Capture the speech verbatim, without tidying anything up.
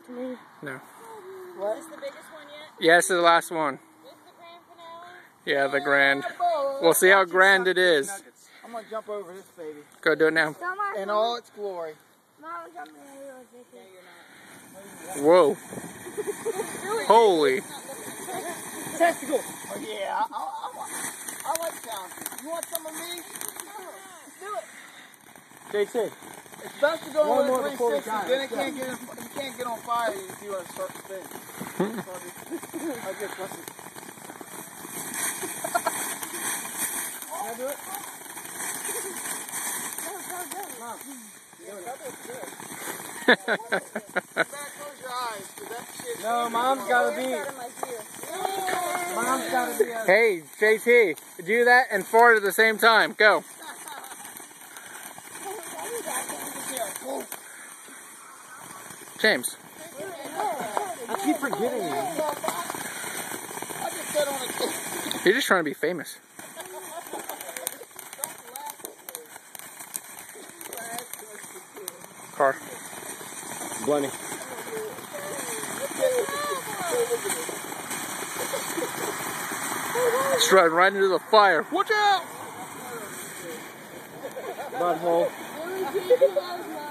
No. What? Is this the biggest one yet? Yeah, this is the last one. This is the grand finale? Yeah, the grand. We'll see how grand it is. I'm gonna jump over this baby. Go do it now. In all its glory. Mom, I'm jumping over this. Yeah, you're not. Whoa. Holy. Testicle. Oh yeah, I, I, I, I like pouncing. You want some of me? Do it. J T. It's best to go One on more the before we three sixty, die. then it can't get in, you can't get on fire if you want to start to spin. I guess that's it. Can I do it? Mom. Close your eyes, 'cause that shit. No, Mom's gotta be. Mom's gotta be. A... Hey, J T, do that and fart at the same time. Go. James. I keep forgetting you. I just said on a You're just trying to be famous. Car. Bunny. It's driving right into the fire. Watch out! Butthole.